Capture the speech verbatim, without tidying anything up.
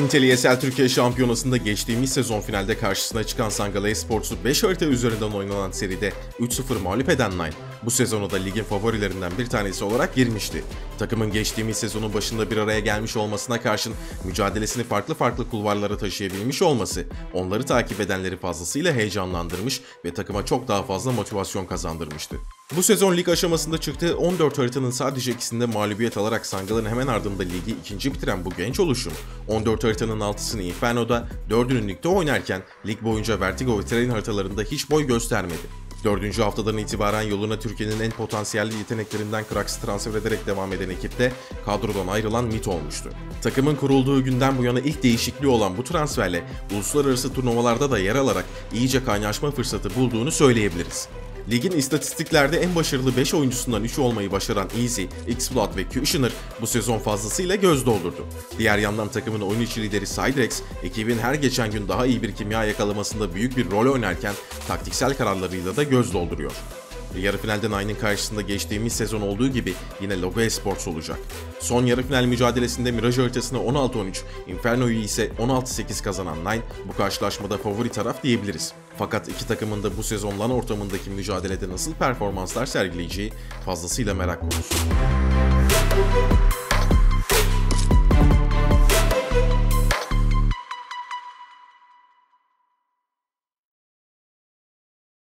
Intel E S L Türkiye Şampiyonası'nda geçtiğimiz sezon finalde karşısına çıkan Sangala Esports'u beş harita üzerinden oynanan seride üç sıfır mağlup eden Nine, bu sezonu da ligin favorilerinden bir tanesi olarak girmişti. Takımın geçtiğimiz sezonun başında bir araya gelmiş olmasına karşın mücadelesini farklı farklı kulvarlara taşıyabilmiş olması, onları takip edenleri fazlasıyla heyecanlandırmış ve takıma çok daha fazla motivasyon kazandırmıştı. Bu sezon lig aşamasında çıktığı on dört haritanın sadece ikisinde mağlubiyet alarak Sangal'ın hemen ardında ligi ikinci bitiren bu genç oluşum, on dört haritanın altısını Inferno'da, dördünü ligde oynarken lig boyunca Vertigo ve Terrain haritalarında hiç boy göstermedi. Dördüncü haftadan itibaren yoluna Türkiye'nin en potansiyelli yeteneklerinden Krax'ı transfer ederek devam eden ekipte kadrodan ayrılan MIT olmuştu. Takımın kurulduğu günden bu yana ilk değişikliği olan bu transferle uluslararası turnuvalarda da yer alarak iyice kaynaşma fırsatı bulduğunu söyleyebiliriz. Ligin istatistiklerde en başarılı beş oyuncusundan üçü olmayı başaran Easy, X-Blood ve Kushner bu sezon fazlasıyla göz doldurdu. Diğer yandan takımın oyun içi lideri Cydrex, ekibin her geçen gün daha iyi bir kimya yakalamasında büyük bir rol oynarken taktiksel kararlarıyla da göz dolduruyor. Yarı finalde Nine'ın karşısında geçtiğimiz sezon olduğu gibi yine Logo Esports olacak. Son yarı final mücadelesinde Mirage haritasını on altı on üç, Inferno'yu ise on altı sekiz kazanan Nine bu karşılaşmada favori taraf diyebiliriz. Fakat iki takımın da bu sezon LAN ortamındaki mücadelede nasıl performanslar sergileyeceği fazlasıyla merak konusu.